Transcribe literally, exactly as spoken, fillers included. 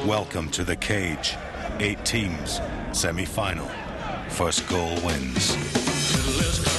Welcome to the cage. Eight teams, semifinal. First goal wins.